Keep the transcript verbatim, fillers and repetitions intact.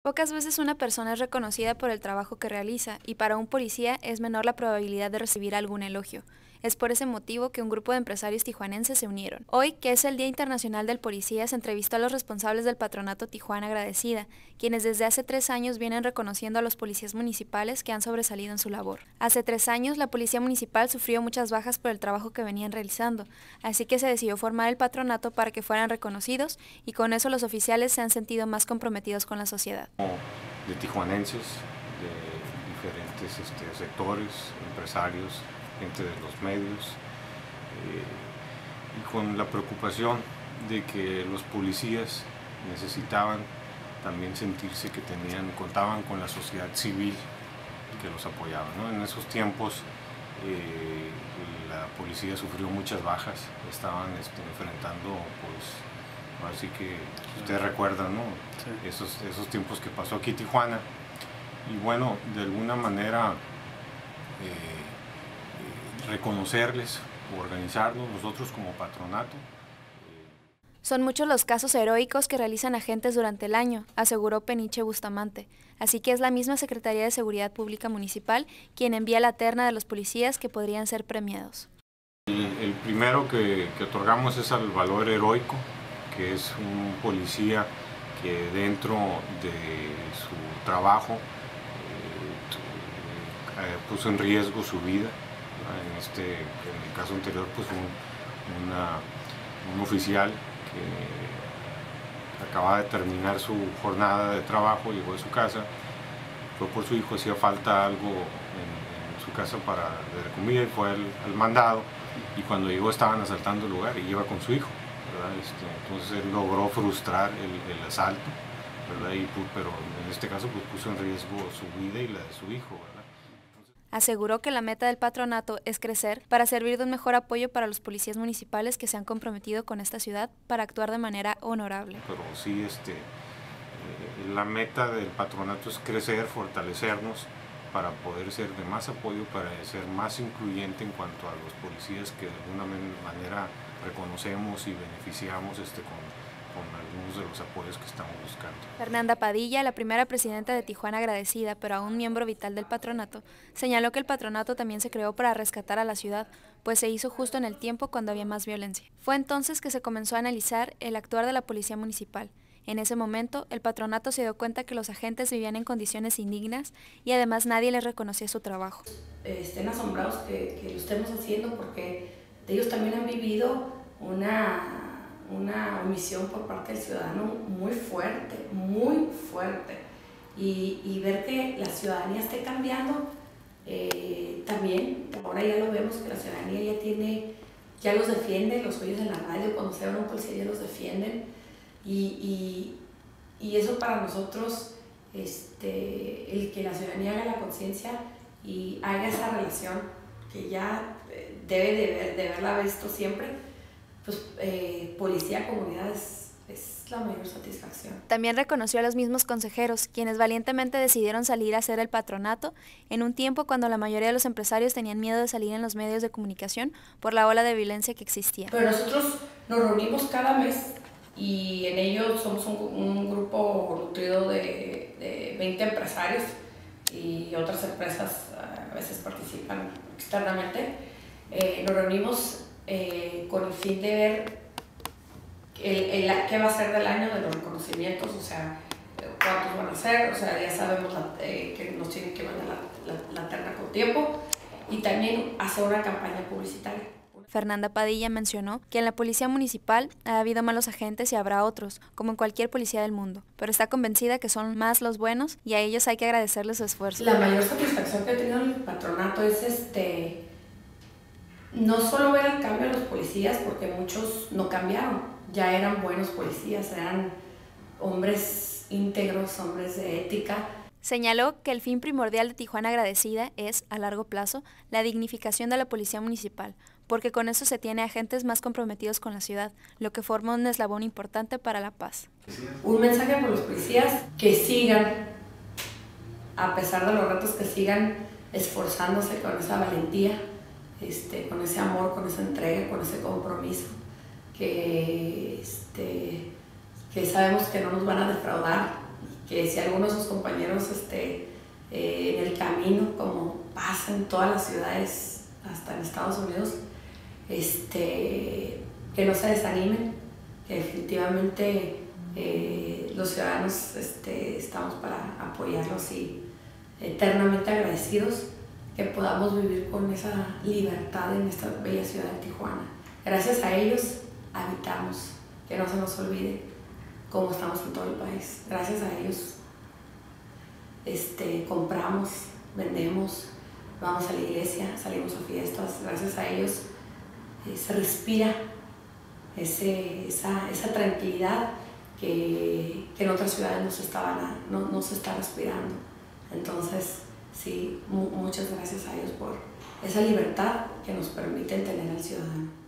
Pocas veces una persona es reconocida por el trabajo que realiza y para un policía es menor la probabilidad de recibir algún elogio. Es por ese motivo que un grupo de empresarios tijuanenses se unieron. Hoy, que es el Día Internacional del Policía, se entrevistó a los responsables del Patronato Tijuana Agradecida, quienes desde hace tres años vienen reconociendo a los policías municipales que han sobresalido en su labor. Hace tres años, la Policía Municipal sufrió muchas bajas por el trabajo que venían realizando, así que se decidió formar el patronato para que fueran reconocidos y con eso los oficiales se han sentido más comprometidos con la sociedad. De tijuanenses, de diferentes este, sectores, empresarios, gente de los medios, eh, y con la preocupación de que los policías necesitaban también sentirse que tenían, contaban con la sociedad civil que los apoyaba, ¿no? En esos tiempos eh, la policía sufrió muchas bajas, estaban este, enfrentando, pues, así que ustedes recuerdan, ¿no? Sí. esos, esos tiempos que pasó aquí en Tijuana, y bueno, de alguna manera eh, reconocerles, organizarnos nosotros como patronato. Son muchos los casos heroicos que realizan agentes durante el año, aseguró Peniche Bustamante, así que es la misma Secretaría de Seguridad Pública Municipal quien envía la terna de los policías que podrían ser premiados. El, el primero que, que otorgamos es al valor heroico, que es un policía que dentro de su trabajo eh, eh, puso en riesgo su vida. En, este, en el caso anterior, pues un, una, un oficial que acababa de terminar su jornada de trabajo, llegó de su casa, fue por su hijo, hacía falta algo en, en su casa para de comida y fue al, al mandado, y cuando llegó estaban asaltando el lugar y iba con su hijo, ¿verdad? Este, entonces él logró frustrar el, el asalto, ¿verdad? Y, pero en este caso pues, puso en riesgo su vida y la de su hijo, ¿verdad? Aseguró que la meta del patronato es crecer para servir de un mejor apoyo para los policías municipales que se han comprometido con esta ciudad para actuar de manera honorable. Pero sí, este, eh, la meta del patronato es crecer, fortalecernos para poder ser de más apoyo, para ser más incluyente en cuanto a los policías que de alguna manera reconocemos y beneficiamos este, con, con algunos de los apoyos que estamos buscando. Fernanda Padilla, la primera presidenta de Tijuana Agradecida, pero aún miembro vital del patronato, señaló que el patronato también se creó para rescatar a la ciudad, pues se hizo justo en el tiempo cuando había más violencia. Fue entonces que se comenzó a analizar el actuar de la policía municipal. En ese momento, el patronato se dio cuenta que los agentes vivían en condiciones indignas y además nadie les reconocía su trabajo. Estén asombrados que, que lo estemos haciendo porque ellos también han vivido una... una omisión por parte del ciudadano muy fuerte, muy fuerte. Y, y ver que la ciudadanía esté cambiando, eh, también, ahora ya lo vemos que la ciudadanía ya tiene, ya los defiende, los oyes en la radio, cuando se habla un policía ya los defienden. Y, y, y eso para nosotros, este, el que la ciudadanía haga la conciencia y haga esa relación, que ya debe de, ver, de haberla visto siempre, pues eh, policía, comunidad es, es la mayor satisfacción. También reconoció a los mismos consejeros, quienes valientemente decidieron salir a hacer el patronato en un tiempo cuando la mayoría de los empresarios tenían miedo de salir en los medios de comunicación por la ola de violencia que existía. Pero nosotros nos reunimos cada mes y en ello somos un, un grupo nutrido de, de veinte empresarios y otras empresas a veces participan externamente. Eh, nos reunimos Eh, con el fin de ver el, el, qué va a ser del año de los reconocimientos, o sea, cuántos van a ser, o sea, ya sabemos la, eh, que nos tienen que mandar la, la, la terna con tiempo, y también hacer una campaña publicitaria. Fernanda Padilla mencionó que en la policía municipal ha habido malos agentes y habrá otros, como en cualquier policía del mundo, pero está convencida que son más los buenos y a ellos hay que agradecerles su esfuerzo. La mayor satisfacción que ha tenido el patronato es este... no solo ver el cambio de los policías, porque muchos no cambiaron, ya eran buenos policías, eran hombres íntegros, hombres de ética. Señaló que el fin primordial de Tijuana Agradecida es, a largo plazo, la dignificación de la policía municipal, porque con eso se tiene agentes más comprometidos con la ciudad, lo que forma un eslabón importante para la paz. Un mensaje para los policías que sigan, a pesar de los retos, que sigan esforzándose con esa valentía, Este, con ese amor, con esa entrega, con ese compromiso, que, este, que sabemos que no nos van a defraudar, que si algunos de sus compañeros este, eh, en el camino, como pasa en todas las ciudades, hasta en Estados Unidos, este, que no se desanimen, que definitivamente eh, los ciudadanos este, estamos para apoyarlos y eternamente agradecidos que podamos vivir con esa libertad en esta bella ciudad de Tijuana. Gracias a ellos habitamos, que no se nos olvide cómo estamos en todo el país. Gracias a ellos este, compramos, vendemos, vamos a la iglesia, salimos a fiestas. Gracias a ellos eh, se respira ese, esa, esa tranquilidad que, que en otras ciudades no se, estaba, no, no se está respirando. Entonces, sí, mu muchas gracias a ellos por esa libertad que nos permiten tener al ciudadano.